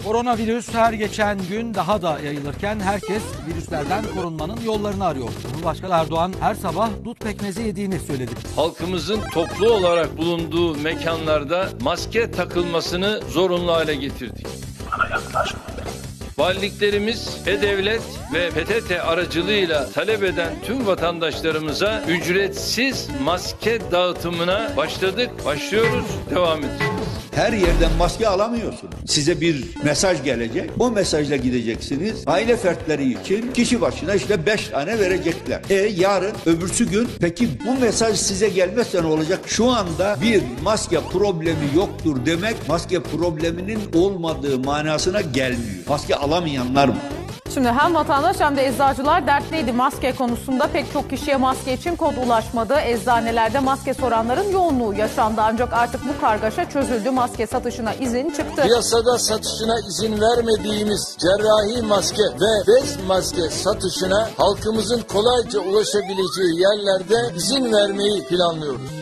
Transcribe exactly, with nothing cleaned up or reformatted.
Koronavirüs her geçen gün daha da yayılırken herkes virüslerden korunmanın yollarını arıyor. Cumhurbaşkanı Erdoğan her sabah dut pekmezi yediğini söyledi. Halkımızın toplu olarak bulunduğu mekanlarda maske takılmasını zorunlu hale getirdik. Valiliklerimiz E-Devlet ve P T T aracılığıyla talep eden tüm vatandaşlarımıza ücretsiz maske dağıtımına başladık, başlıyoruz, devam edeceğiz. Her yerden maske alamıyorsunuz. Size bir mesaj gelecek. O mesajla gideceksiniz. Aile fertleri için kişi başına işte beş tane verecekler. E yarın öbürsü gün peki bu mesaj size gelmezse ne olacak? Şu anda bir maske problemi yoktur demek maske probleminin olmadığı manasına gelmiyor. Maske alamayanlar mı? Şimdi hem vatandaş hem de eczacılar dertliydi maske konusunda. Pek çok kişiye maske için kod ulaşmadı. Eczanelerde maske soranların yoğunluğu yaşandı. Ancak artık bu kargaşa çözüldü. Maske satışına izin çıktı. Piyasada satışına izin vermediğimiz cerrahi maske ve bez maske satışına halkımızın kolayca ulaşabileceği yerlerde izin vermeyi planlıyoruz.